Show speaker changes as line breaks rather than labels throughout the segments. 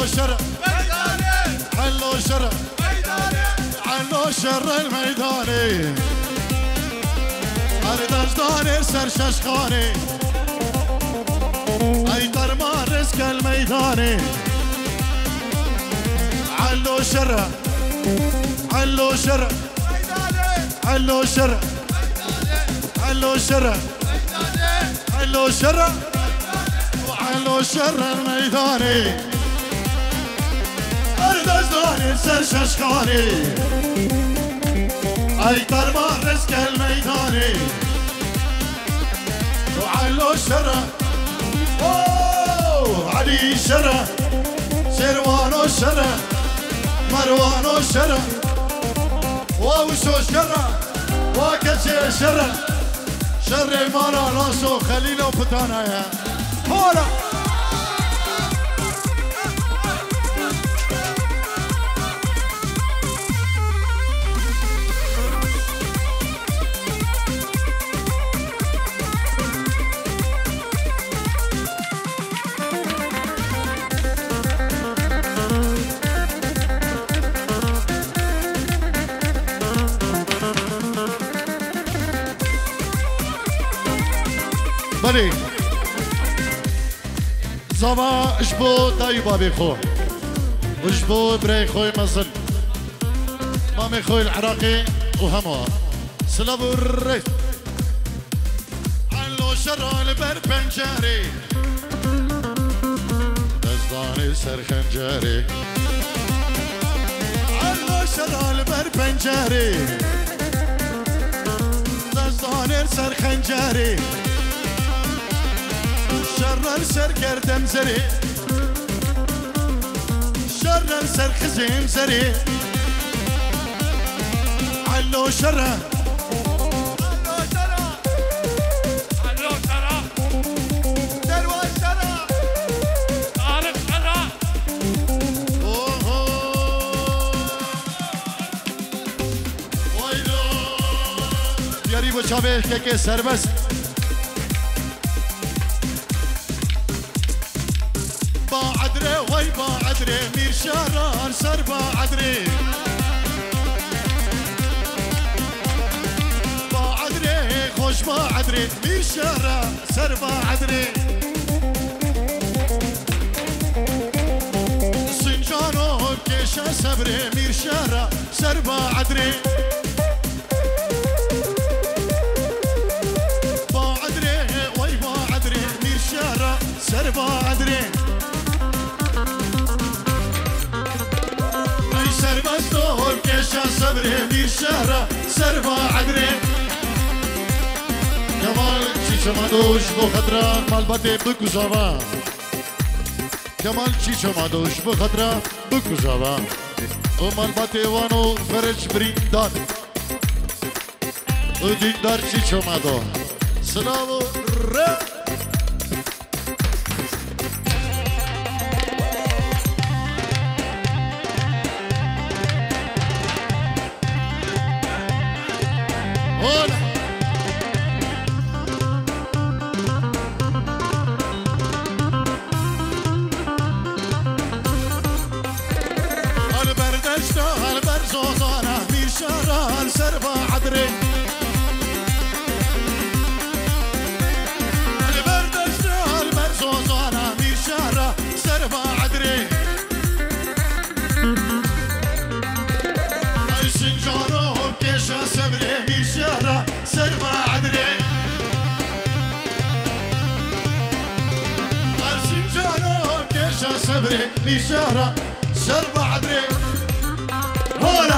علو شر ميداني علو شر ميداني علو شر الميداني أردش داني سرشش خاني أي درمان رزق الميداني علو شر علو شر علو شر علو شر علو شر وعلو شر الميداني أردش داني سرشش خاني أي درمان رزق الميداني وعلو شر علي شر شروانو شر مروانو شر ووشو شر وكسي شر شر مارا راسو خليلو فتانايا هورا بلي زما اشبو طيبة بخو واشبو بري خوي مصر مامي خوي العراقي وهموا سلابو الريف علو شر البر بنجاري دزداني سر خنجاري علو شر البر بنجاري دزداني سر خنجاري شرر سر گردم زری شرر سر خزیم زری علو شرر علو شرر دروان شرر طارق شرر ویلو یاری بچاوه که سربست وي با عدري مير شهران سر با عدري با عدري خوش با عدري مير شهران سر با عدري سنجانو بكيشا صبري مير شهران سر با عدري با عدري وي با عدري مير شهران سر با عدري سربستهم كيشا صبري مير شهرة سربا عدري كمال چيچو مادوش بو خطرة مالباتي بكو زاوا كمال چيچو مادوش بو خطرة بكو زاوا ومالباتي وانو فرج بريندار وديندار چيچو مادو سلامو رب سربا عدري البردش البرزوزانا مير شهرة سربا عدري اي سنجانو كيشا سبري مير شهرة سربا عدري اي سنجانو كيشا سبري مير شهرة سربا عدري هولا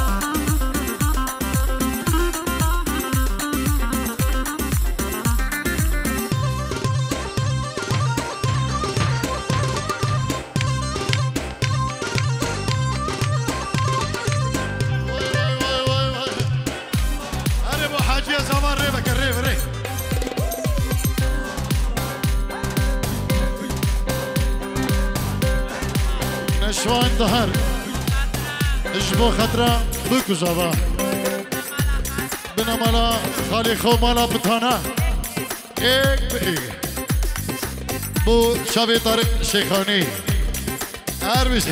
نشوان ظهر اجبو خطرة بكو زبا بنا مالا خالي خو مالا بطانا ايك بإيك بو شابي طارق شيخاني اربشي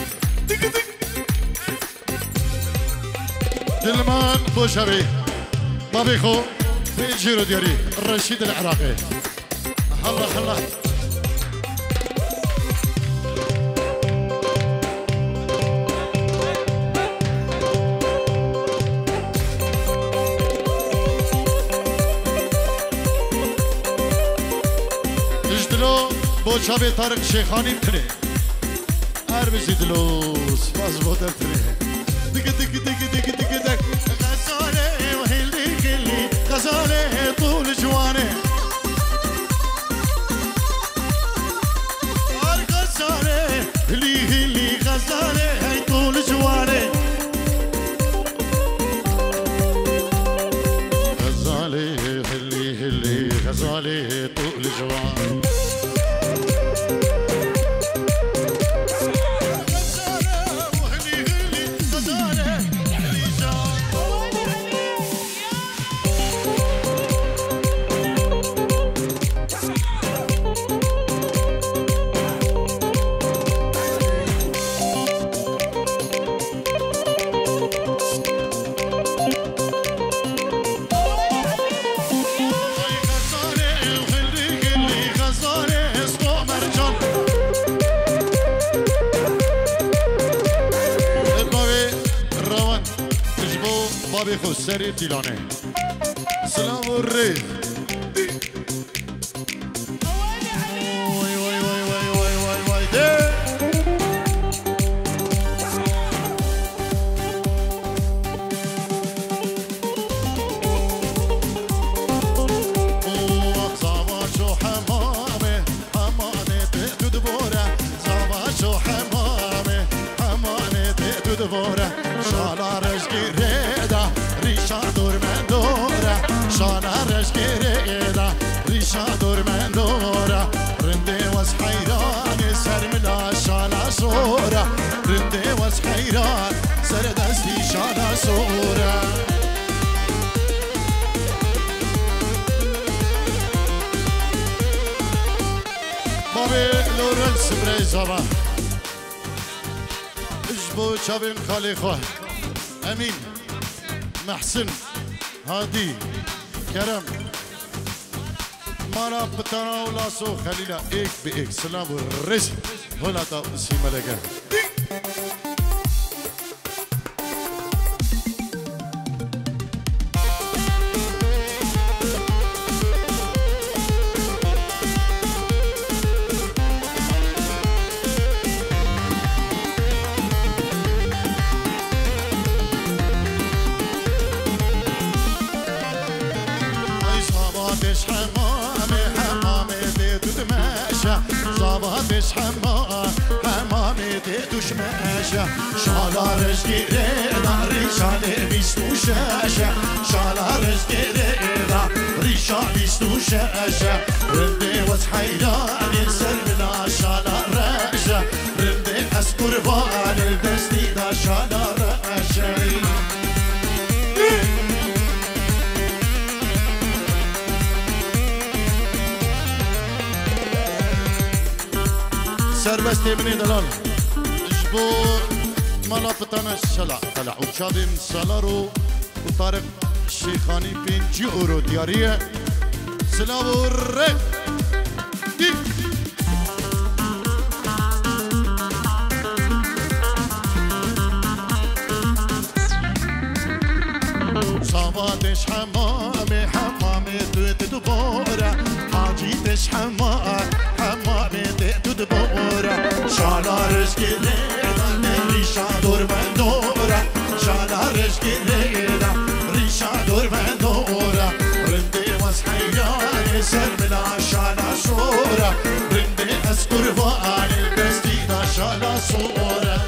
دلمان بوشبي بابي خو في الجيرو ديالي الرشيد العراقي الله الله اجدلو بوشبي طارق شيخاني بكني اربشي دلوس باز بودر بكني دق دق دق دق دق دق غزالة وهلي كلي غزالة طول جوانه غزالة هلي هلي غزالة هي طول جوانه غزالة هلي هلي غزالة طول جوانه بابي خو سري تيلاني سلام الريف واي واي واي واي واي واي واي صاباشو حمامي حمامي تقدو دبورة صاباشو حمامي حمامي تقدو دبورة شالا رجقي ریشا دور من دوره شانه رشگیره ریشا دور من دوره رنده واس حیران سر ملا شالا سوره رنده واس حیران سر دستی شالا سوره بابی لورنس بریزابا اجبو چابین خالی خواه امین محسن هادي كرم مانا بتانا ولاسو خلينا ايك بايك سلام والرزق هلا تا اسي ملكه زابطش حمامي تدوش ماشا شالا رجقيري دا ريشاني بيستو شاشا شالا رجقيري دا ريشا بيستو شاشا رندي وز حيراني سرمنا شالا راشا رندي اسكر بان الدستي دا شالا راشا سربستي مني دلال اجبو مالا بتانا الشلع طلع وشابي من سالارو وطارق الشيخاني 50 اورو دياريه سلام الرق دي صاباتش حمامي حمامي دوت دبورة حاجيتش حمامي دوت دبورة شالا رزقي ليدا ريشا دور من دورة شالا رزقي ليدا ريشا دور من دورة رندي واسحياني سرمنا شالا صورة رندي اسكر فاني البستي دا شالا صورة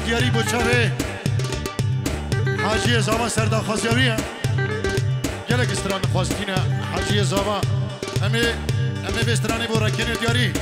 دیاری بچه حاجی زاما سردار خواستیاویه گلک استران خواستینه حاجی زاما همه بسترانی بو رکنی دیاری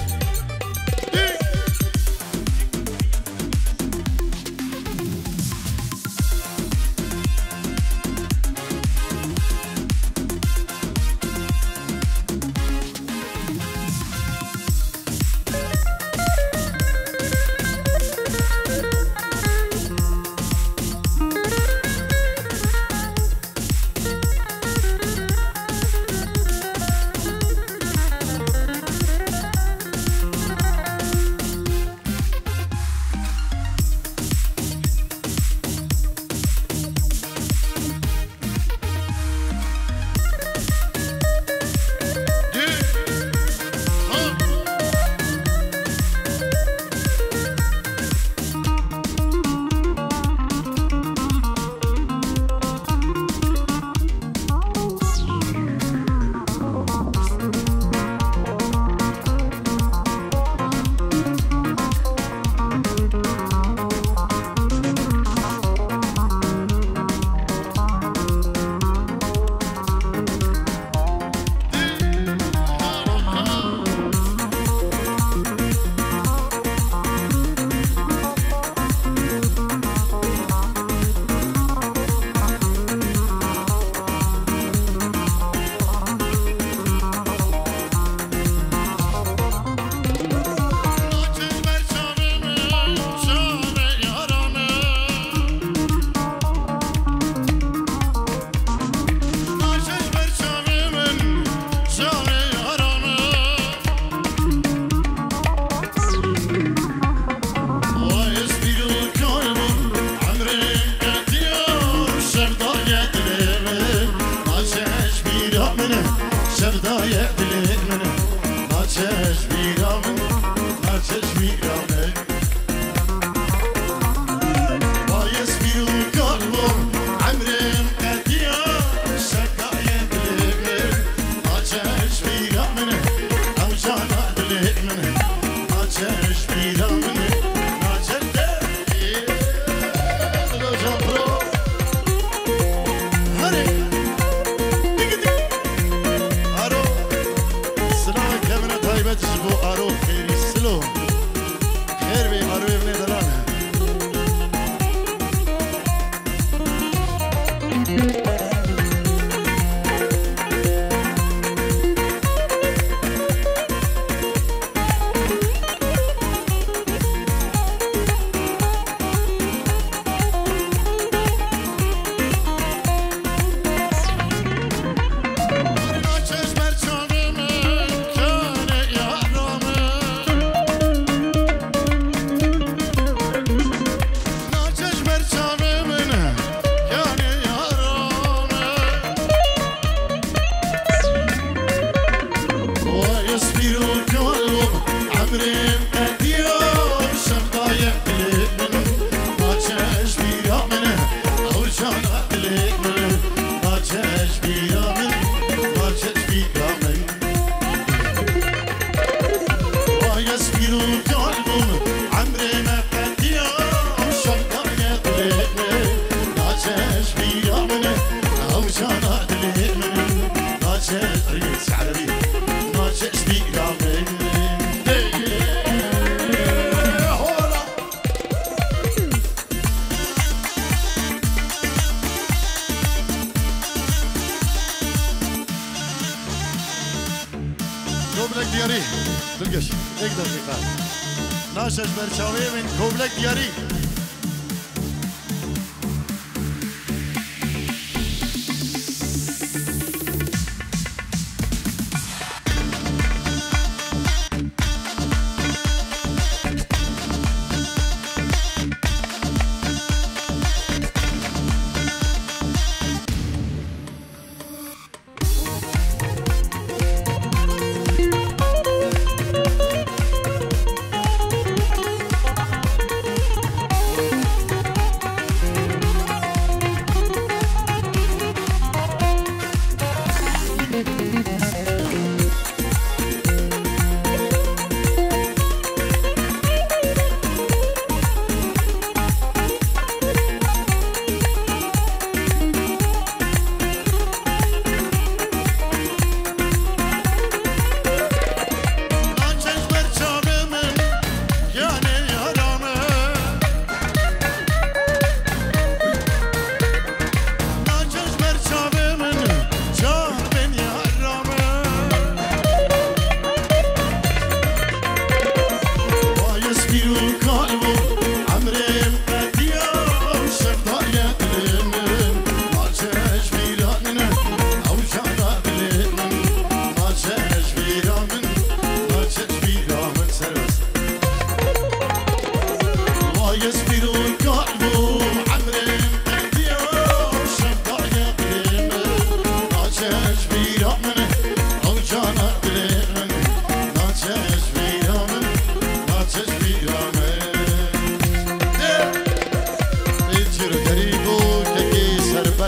ناشش برچاوی من کوبلک دیاری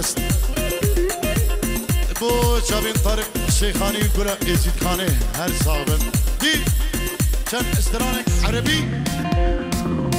دست بو چابین طارق شیخانی گل ازید خانه هر صاحب دی چند استرانک عربی